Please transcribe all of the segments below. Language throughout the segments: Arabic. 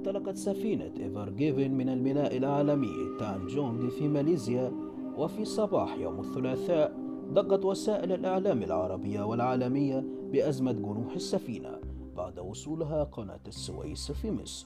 انطلقت سفينة إيفر جيفن من الميناء العالمي تانجونغ في ماليزيا، وفي صباح يوم الثلاثاء ضجت وسائل الإعلام العربية والعالمية بأزمة جنوح السفينة بعد وصولها قناة السويس في مصر.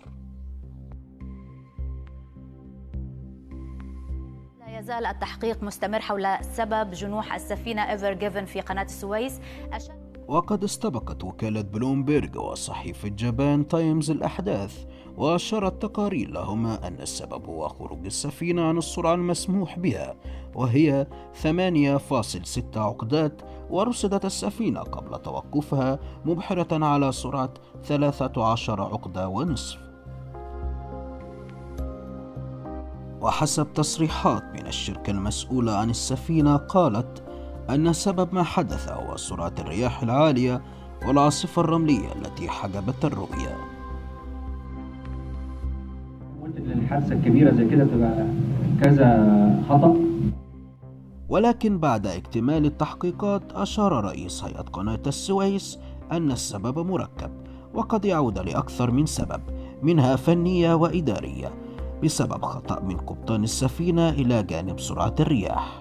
لا يزال التحقيق مستمر حول سبب جنوح السفينة إيفر جيفن في قناة السويس. وقد استبقت وكالة بلومبيرغ وصحيفة جابان تايمز الأحداث، وأشارت تقارير لهما أن السبب هو خروج السفينة عن السرعة المسموح بها وهي 8.6 عقدات، ورصدت السفينة قبل توقفها مبحرة على سرعة 13 عقدة ونصف. وحسب تصريحات من الشركة المسؤولة عن السفينة قالت أن سبب ما حدث هو سرعة الرياح العالية والعاصفة الرملية التي حجبت الرؤية. الحادثة الكبيرة زي كده تبقى كذا خطأ. ولكن بعد اكتمال التحقيقات أشار رئيس هيئة قناة السويس أن السبب مركب وقد يعود لأكثر من سبب، منها فنية وإدارية بسبب خطأ من قبطان السفينة إلى جانب سرعة الرياح،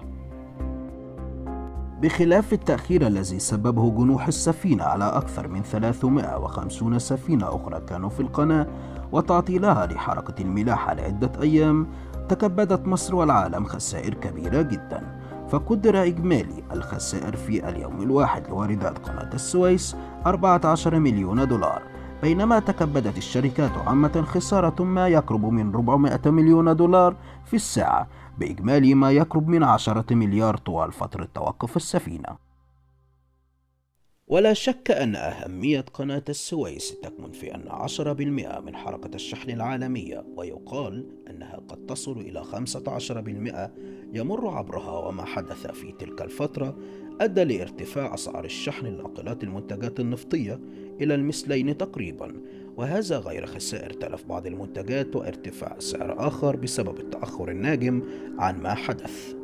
بخلاف التأخير الذي سببه جنوح السفينة على أكثر من 350 سفينة أخرى كانوا في القناة وتعطيلها لحركة الملاحة لعدة أيام. تكبدت مصر والعالم خسائر كبيرة جدا، فقدر إجمالي الخسائر في اليوم الواحد لواردات قناة السويس 14 مليون دولار، بينما تكبدت الشركات عامة خسارة ما يقرب من 400 مليون دولار في الساعة، بإجمالي ما يقرب من 10 مليار طوال فترة توقف السفينة. ولا شك أن أهمية قناة السويس تكمن في أن 10% من حركة الشحن العالمية، ويقال أنها قد تصل إلى 15%، يمر عبرها، وما حدث في تلك الفترة أدى لارتفاع أسعار الشحن لناقلات المنتجات النفطية إلى المثلين تقريبا، وهذا غير خسائر تلف بعض المنتجات وارتفاع سعر آخر بسبب التأخر الناجم عن ما حدث.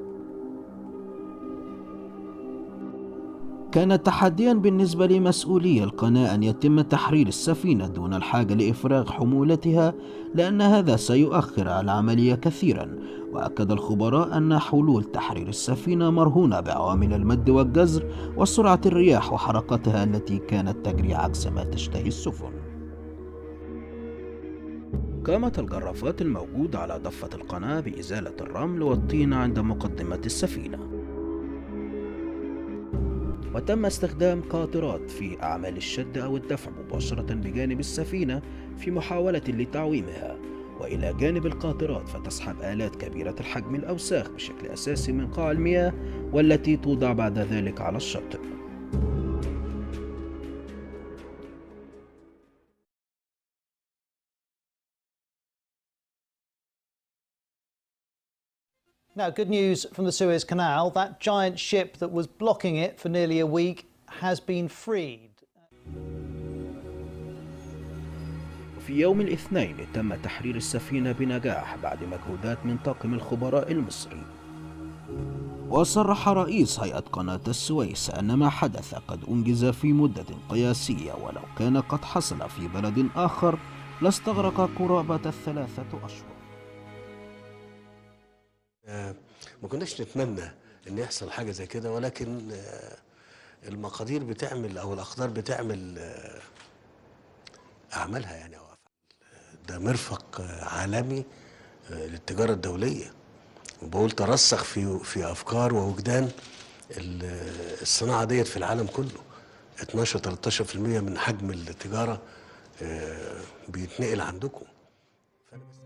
كان تحديا بالنسبة لمسؤولي القناة أن يتم تحرير السفينة دون الحاجة لإفراغ حمولتها، لأن هذا سيؤخر العملية كثيرا. وأكد الخبراء أن حلول تحرير السفينة مرهونة بعوامل المد والجزر وسرعة الرياح وحركتها التي كانت تجري عكس ما تشتهي السفن. قامت الجرافات الموجودة على ضفة القناة بإزالة الرمل والطين عند مقدمة السفينة، وتم استخدام قاطرات في أعمال الشد أو الدفع مباشرة بجانب السفينة في محاولة لتعويمها، وإلى جانب القاطرات فتسحب آلات كبيرة الحجم الأوساخ بشكل أساسي من قاع المياه والتي توضع بعد ذلك على الشاطئ. Now, good news from the Suez Canal. That giant ship that was blocking it for nearly a week has been freed. في يوم الاثنين تم تحرير السفينة بنجاح بعد مجهودات من طاقم الخبراء المصري. وصرح رئيس هيئة قناة السويس أن ما حدث قد أنجز في مدة قياسية، ولو كان قد حصل في بلد آخر لاستغرق قرابة 3 أشهر. ما كناش نتمنى ان يحصل حاجه زي كده، ولكن المقادير بتعمل او الاقدار بتعمل اعمالها يعني. ده مرفق عالمي للتجاره الدوليه، وبقول ترسخ في افكار ووجدان الصناعه ديت في العالم كله. 12-13% من حجم التجاره بيتنقل عندكم.